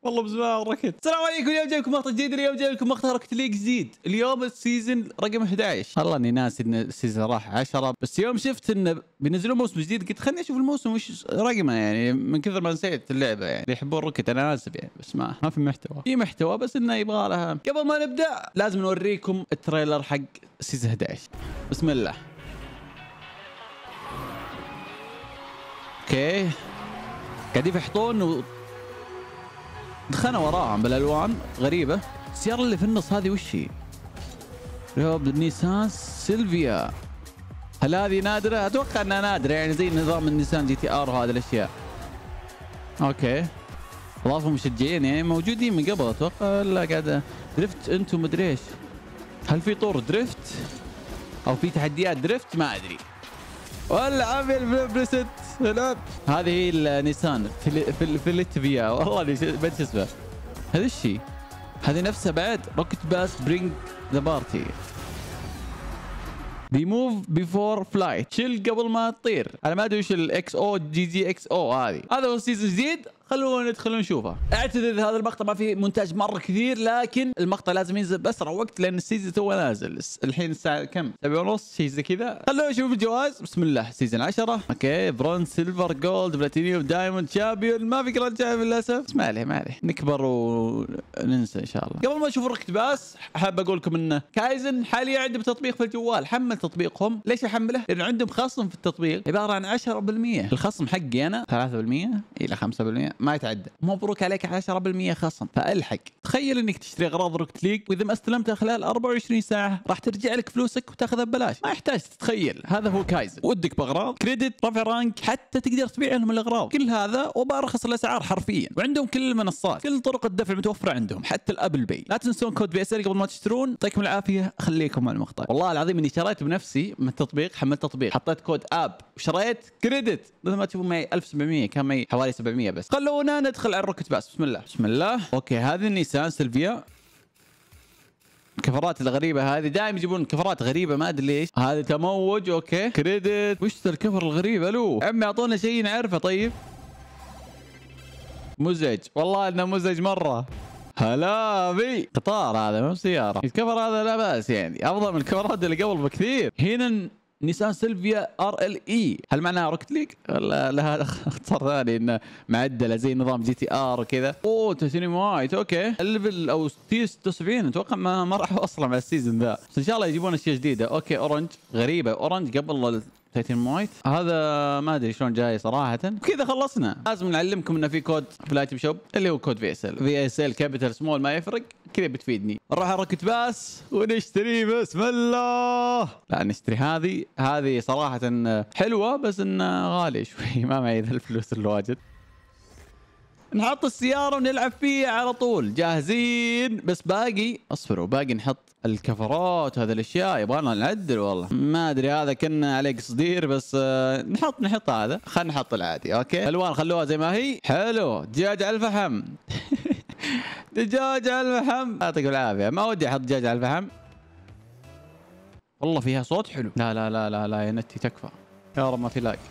والله بزمان ركض. السلام عليكم، اليوم جايبكم مقطع جديد. اليوم جايبكم مقطع روكت ليج جديد. اليوم السيزون رقم 11. والله اني ناسي ان السيزون راح 10، بس يوم شفت انه بينزلون موسم جديد قلت خليني اشوف الموسم وش رقمه، يعني من كثر ما نسيت اللعبه. يعني اللي يحبون روكت انا اسف يعني، بس ما في محتوى. في محتوى بس انه يبغى لها. قبل ما نبدا لازم نوريكم التريلر حق سيزون 11. بسم الله. اوكي قاعدين يفحطون دخلنا وراهم بالالوان غريبه. السياره اللي في النص هذه وش هي؟ ريوب نيسان سيلفيا. هل هذه نادره؟ اتوقع انها نادره، يعني زي نظام النيسان جي تي ار وهذه الاشياء. اوكي اضافوا مشجعين يعني موجودين من قبل اتوقع. لا قاعده درفت انتم مدري ايش. هل في طور درفت او في تحديات درفت؟ ما ادري. ولا عامل بريست. هذه هي النيسان فيليتفيا. والله بنت اسمه هذا الشيء. هذه نفسها بعد روكت باس برينج ذا بارتي. ريموف بيفور فلايت. شيل قبل ما تطير. انا ما ادري وش الاكس او جي جي اكس او هذه. هذا هو السيزون الجديد، خلونا ندخل ونشوفه. اعتذر هذا المقطع ما فيه مونتاج مره كثير، لكن المقطع لازم ينزل باسرع وقت لان السيزون تو نازل. الحين الساعه كم؟ 7:30 شيء زي كذا. خلونا نشوف الجوائز. بسم الله. سيزون 10. اوكي برونز سيلفر جولد بلاتينيوم دايموند شامبيون. ما في جراند شامبيون للاسف، بس ما عليه ما عليه، نكبر وننسى ان شاء الله. قبل ما نشوف الروكت باس حاب اقول لكم انه كايزن حاليا عندهم تطبيق في الجوال. حمل تطبيقهم. ليش احمله؟ لانه عندهم خصم في التطبيق عباره عن 10%. الخصم حقي انا 3% الى 5% ما يتعدى. مبروك عليك 10% خصم، فالحق. تخيل انك تشتري اغراض روكت ليج واذا ما استلمتها خلال 24 ساعه راح ترجع لك فلوسك وتاخذها ببلاش. ما يحتاج تتخيل. هذا هو كايزن. ودك باغراض كريدت، رفع رانك، حتى تقدر تبيع لهم الاغراض. كل هذا وبارخص الاسعار حرفيا. وعندهم كل المنصات، كل طرق الدفع متوفره عندهم، حتى الابل باي. لا تنسون كود BSL قبل ما تشترون. يعطيكم العافيه. خليكم مع المقطع. والله العظيم اني شريت بنفسي من التطبيق. حملت تطبيق، حطيت كود اب وشريت كريدت. مثل ما تشوفون معي 1700، كان معي حوالي 700 بس. خلونا ندخل على الروكت باس. بسم الله. بسم الله. اوكي هذه النيسان سيلفيا. الكفرات الغريبه هذه دائما يجيبون كفرات غريبه ما ادري ليش. هذا تموج. اوكي كريدت. وش الكفر الغريبه له؟ عمي اعطونا شيء نعرفه. طيب مزعج والله انه مزعج مره. هلا بي قطار هذا مو سياره. الكفر هذا لا باس يعني، افضل من الكفرات اللي قبل بكثير. هنا نيسان سيلفيا RLE. هل معناها روكت ليج؟ ولا لها اختصار ثاني انه معدله زي نظام جي تي ار وكذا؟ اوه تيتانيوم وايت. اوكي الليفل او تي 76 اتوقع ما راح اصلا مع السيزون ذا، بس ان شاء الله يجيبون اشياء جديده. اوكي اورنج غريبه، اورنج قبل تيتانيوم وايت. هذا ما ادري شلون جاي صراحه. كذا خلصنا. لازم نعلمكم انه في كود في الايتم شوب اللي هو كود VSL كابيتال سمول ما يفرق. كذا بتفيدني. نروح على روكت باس ونشتري. بسم الله. لا نشتري هذه صراحه حلوه بس انه غالي شوي. ما معي ذا الفلوس الواجد. نحط السياره ونلعب فيها على طول. جاهزين. بس باقي اصبروا، باقي نحط الكفرات وهذه الاشياء. يبغانا نعدل والله ما ادري. هذا كنا عليه قصدير بس نحط هذا. خلينا نحط العادي. اوكي الوان خلوها زي ما هي. حلو. دجاج على الفحم. دجاج على الفحم. يعطيكم العافيه. ما ودي احط دجاج على الفحم. والله فيها صوت حلو. لا لا لا لا لا يا نتي تكفى يا رب ما في لاج.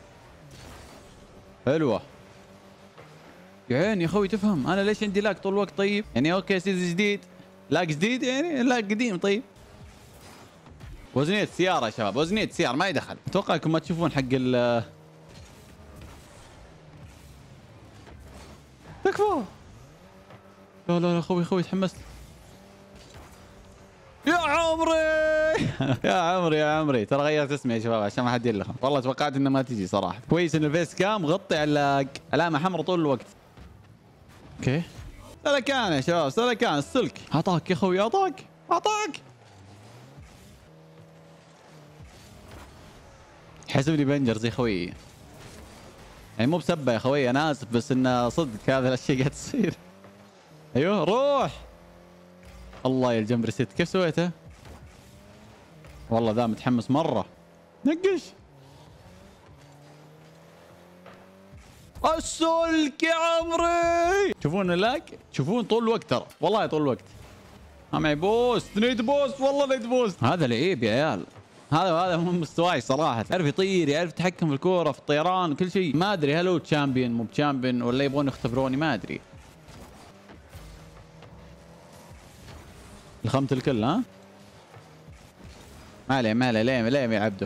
حلوه يا عيني يا اخوي. تفهم انا ليش عندي لاج طول الوقت؟ طيب يعني اوكي سيزون جديد لاج جديد يعني لاج قديم. طيب وزنية السيارة يا شباب، وزنية السيارة ما يدخل. اتوقع انكم ما تشوفون حق ال تكفى. لا لا لا اخوي تحمست. يا عمري يا عمري ترى غيرت اسمي يا شباب عشان ما حد يلخم. والله توقعت انه ما تجي صراحة. كويس ان الفيس كام غطي على علامة حمراء طول الوقت. اوكي سلكان يا شباب سلكان. السلك اعطاك يا اخوي. اعطاك حسبني بنجرز يا خوي. يعني مو بسبه يا خوي انا اسف، بس انه صدق هذا الاشياء قاعد تصير. ايوه روح. الله يا الجمب ريست كيف سويته؟ والله ذا متحمس مره. نقش السلك يا عمري. تشوفون اللاج؟ تشوفون طول الوقت ترى والله طول الوقت. ما معي بوست. نيد بوست والله نيد بوست. هذا لعيب يا عيال. هذا مو مستواي صراحه. يعرف يطير، يعرف يتحكم في الكوره، في الطيران وكل شيء. ما ادري هل هو تشامبيون مو بتشامبيون ولا يبغون يختبروني ما ادري. لخمت الكل ها. ما عليه ما عليه، ليه يا عبده.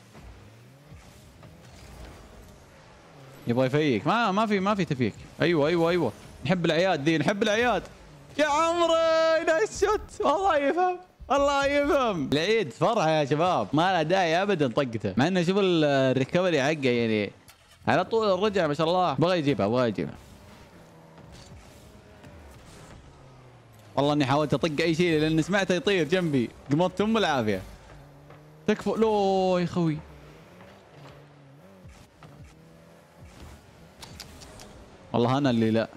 يبغى يفيك. ما في تفيك. ايوه نحب العياد دي، نحب العياد يا عمري. نايس شوت. والله يفهم، الله يفهم. العيد فرحه يا شباب، ما له داعي ابدا طقته، مع انه شوف الريكفري حقه يعني على طول الرجع ما شاء الله. بغى يجيبها. والله اني حاولت اطق اي شيء لاني سمعته يطير جنبي، قمت ام العافيه. تكفى. لو يا خوي والله انا اللي لا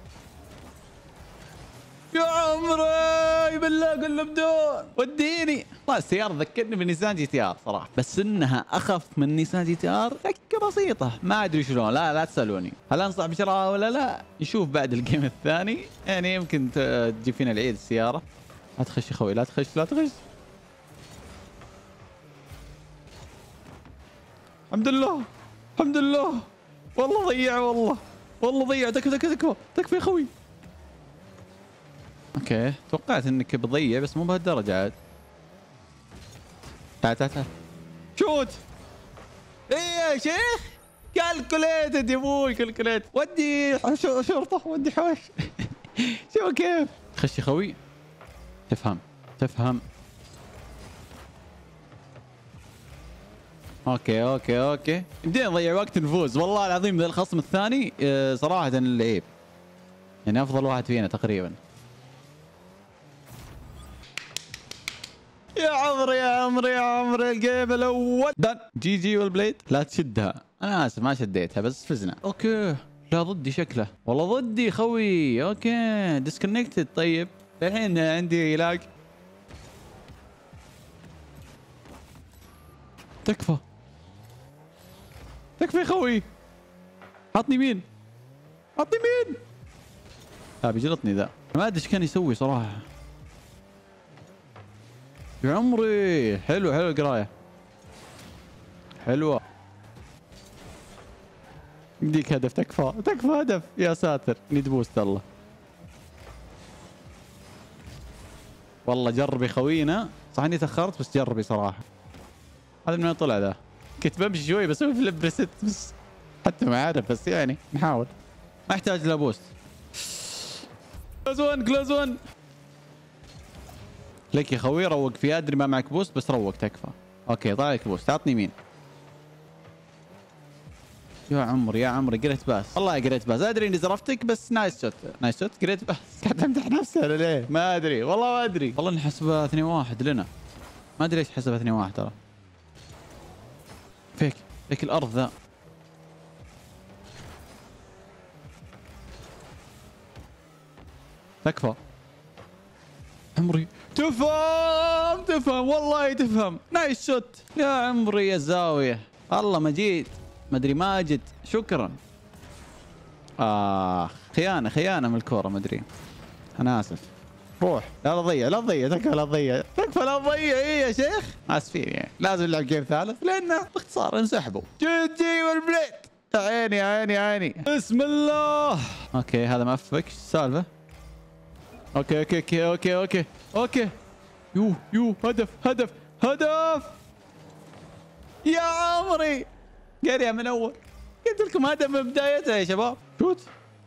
يا عمري بالله قل له بدون وديني. والله السيارة ذكرني بنيسان جي تي ار صراحة، بس انها اخف من نيسان جي تي ار ذكة بسيطة، ما ادري شلون. لا تسألوني هل انصح بشراءها ولا لا، نشوف بعد الجيم الثاني. يعني يمكن تجيب فينا العيد السيارة. لا تخش يا خوي، لا تخش. الحمد لله. والله ضيع، والله ضيع. تكفى يا خوي. اوكي توقعت انك بتضيع بس مو بهالدرجه عاد. تعال شوت. ايه يا شيخ كالكوليتد يا ابوي، كالكوليت. ودي شرطه، ودي حوش. شوف كيف. خش يا خوي. تفهم. اوكي بدينا نضيع وقت نفوز. والله العظيم ذا الخصم الثاني صراحه اللعيب، يعني افضل واحد فينا تقريبا. يا عمري الجيم الاول دن. جي والبليد. لا تشدها، انا اسف ما شديتها بس فزنا. اوكي لا ضدي شكله، والله ضدي خوي. اوكي ديسكونكتد. طيب الحين عندي علاج. تكفى يا خوي. عطني مين. لا بيجلطني ذا، ما ادري ايش كان يسوي صراحه. يا عمري حلو القرايه حلوه. يديك هدف. تكفى هدف. يا ساتر نيد بوست. الله والله جربي خوينا. صح اني تاخرت بس جربي صراحه. هذا من وين طلع ذا؟ كنت بمشي شوي بسوي فليب ريست بس حتى ما عارف، بس يعني نحاول. ما يحتاج له بوست. كلاز 1 لك يا خوي. روق في، ادري ما معك بوست بس روق. تكفى. اوكي طلع لك بوست. عطني مين. يا عمري قريت باس. والله قريت باس. ادري اني زرفتك بس نايس شوت. قريت باس. قاعد امدح نفسي انا ليه ما ادري. والله ما ادري. والله نحسبها 2-1 لنا. ما ادري ليش حسبها 2-1 ترى. فيك الارض ذا. تكفى عمري. تفهم والله تفهم. نايس شوت يا عمري يا زاويه. والله ما جيت، ما ادري ماجد. شكرا. خيانه من الكوره ما ادري. انا اسف. روح. لا تضيع. تكفى لا تضيع. ايه يا شيخ اسفين. يعني لازم نلعب جيم ثالث لانه باختصار انسحبوا. جي والبليد. عيني. بسم الله. اوكي هذا مفك. ايش السالفه؟ اوكي. يو هدف. يا عمري قريه من اول. قلت لكم هدف من بدايتها يا شباب. شوت.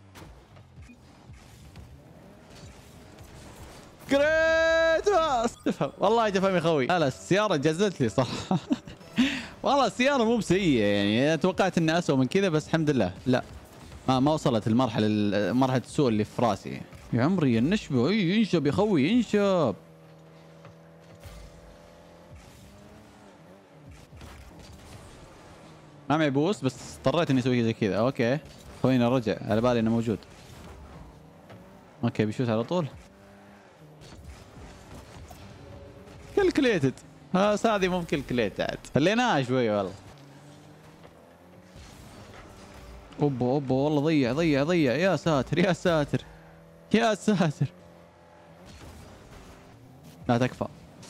جريت باس. تفهم والله تفهم يا خوي. لا السياره جزت لي صح. والله السياره مو بسيئه، يعني توقعت انها اسوء من كذا بس الحمد لله لا، ما وصلت مرحله السوء اللي في راسي. يا عمري النشبه. ينشب يا خوي ينشب. ما معي بوست بس اضطريت اني اسوي زي كذا. اوكي خوينا رجع، على بالي انه موجود. اوكي بيشوت على طول. كالكليتد. هذه مو كالكليتد عاد. خليناها شوي والله. اوبا والله ضيع. يا ساتر. لا تكفى.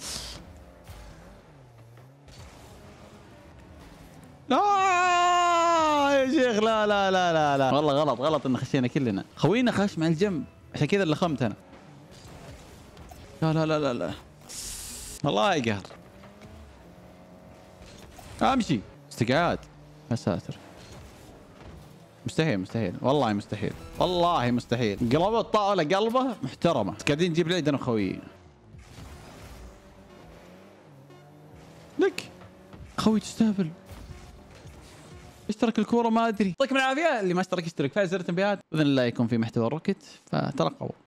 لا يا شيخ لا والله غلط ان خشينا كلنا. خوينا خش مع الجنب عشان كذا اللي خمت انا. لا لا لا لا لا الله يقهر. امشي استقعاد. يا ساتر مستحيل مستحيل والله مستحيل والله مستحيل. قلبوا الطاوله قلبه محترمه قاعدين نجيب العيد انا وخويي. لك خوي تستهبل. اشترك الكوره ما ادري. يعطيكم العافيه اللي ما اشترك يشترك، فاز زر التنبيهات باذن الله يكون في محتوى الروكت فترقبوا.